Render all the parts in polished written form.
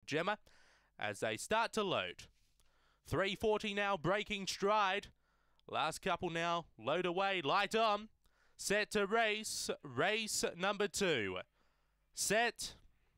Gemma as they start to load. 3:40 now, Breaking Stride. Last couple now, load away, light on. Set to race, race number 2. Set.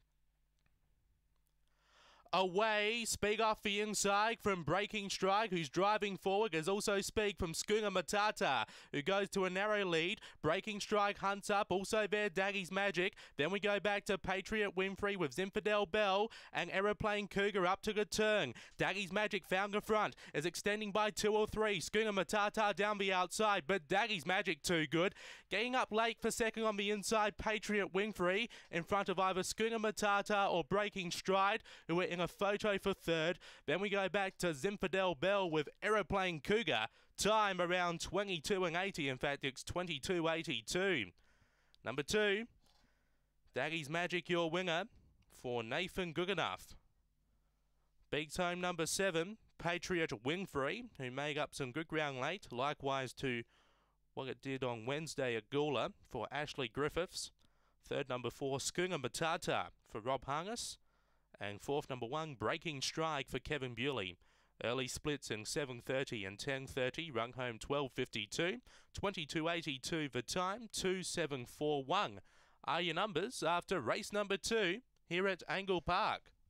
Away, Speak off the inside from Breaking Strike, who's driving forward. There's also Speak from Schooner Matata, who goes to a narrow lead. Breaking Strike hunts up, also there Daggy's Magic. Then we go back to Patriot Winfrey with Zinfandel Bell and Aeroplane Cougar up to the turn. Daggy's Magic found the front, is extending by 2 or 3. Schooner Matata down the outside, but Daggy's Magic too good. Getting up late for second on the inside, Patriot Winfrey in front of either Schooner Matata or Breaking Stride, who are in a photo for third. Then we go back to Zinfandel Bell with Aeroplane Cougar. Time around 22:80. In fact, it's 22:82. Number 2, Daggy's Magic, your winner for Nathan Goodenough. Beats home number 7, Patriot Winfrey, who made up some good ground late. Likewise to what it did on Wednesday at Gawler for Ashley Griffiths. Third, number 4, Schooner Matata for Rob Harness. And fourth, number 1, Breaking Strike for Kevin Bewley. Early splits in 7:30 and 10:30, rung home 12:52, 22:82 the time, 2:741 are your numbers after race number 2 here at Angle Park.